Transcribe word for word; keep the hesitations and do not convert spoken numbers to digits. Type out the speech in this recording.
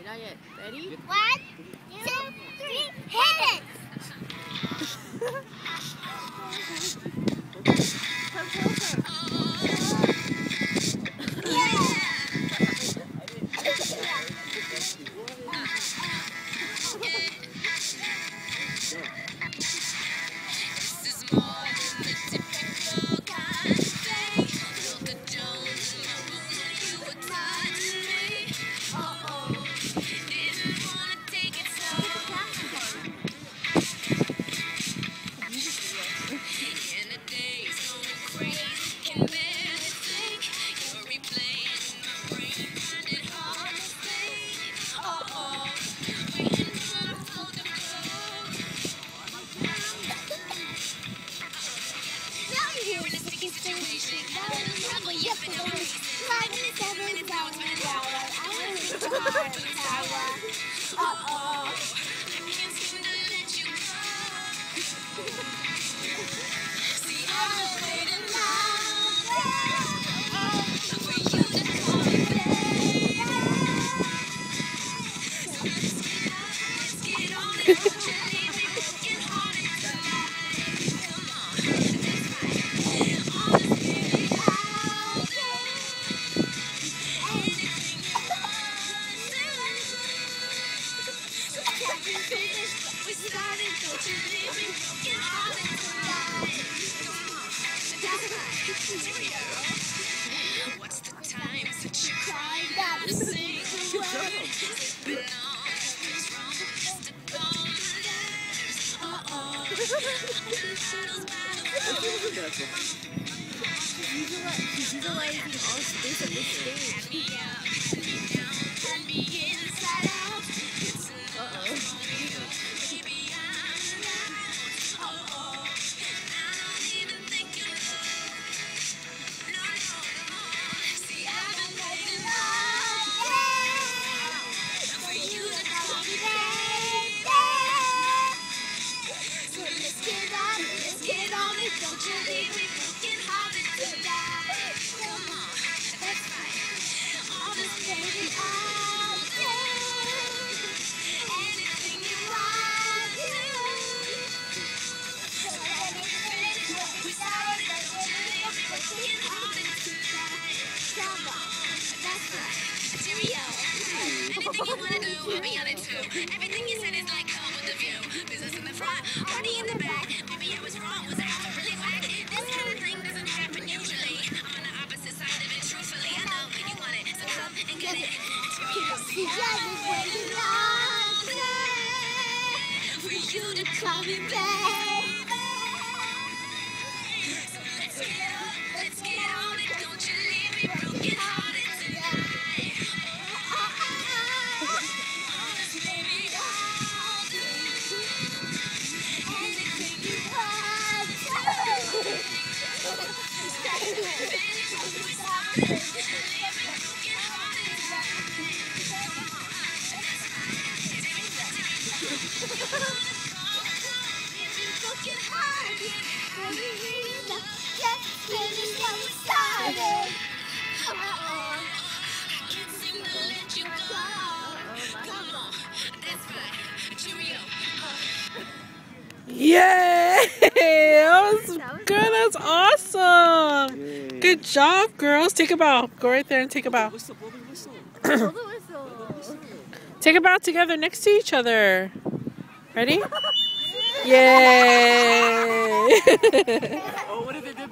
yet, not yet. Ready? One, two, three, hit it! Come closer. Yeah! What's the time since you cried out a single word? It's been all wrong, just a golden letters. Uh-oh. She's visualizing all space at this stage. Turn me up, turn me down, turn me inside out. Uh-oh. Baby, I'm around. Uh-oh. I don't even think you know. No, no, no. See, I've been waiting all day for you to call me baby. So let's get on it, let's get on it. Don't you leave me broken hearted tonight. Come on, that's right. All this baby, I'll do anything you want to. So let me finish what we started. Don't you leave me broken hearted tonight. Come on, that's right. Cheerio. Anything you wanna do, I'll be on it too. Everything you said is like home with the view. Business in the front, party in the back. Maybe I was wrong, was I ever really whack? This kind of thing doesn't happen usually. I'm on the opposite side of it, truthfully. I know you want it, so come and get it. See, I've been waiting all day for you to call me baby. So let's get up, let's get on it. Don't you leave me broken hearted tonight. Oh, oh, oh, oh. Honest, baby, I'll do anything you want to. Finish what we started. Leave me broken hearted tonight. Come on, that's right. Broken hearted. Just finish what we started. Uh-oh. I can't seem to let you go. Come on, that's right. Cheerio. Yay! That was good. That's awesome. Yay. Good job, girls. Take a bow. Go right there and take a bow. Whistle, blow the whistle. Blow the whistle. Take a bow together next to each other. Ready? Yay! Oh, what did they do?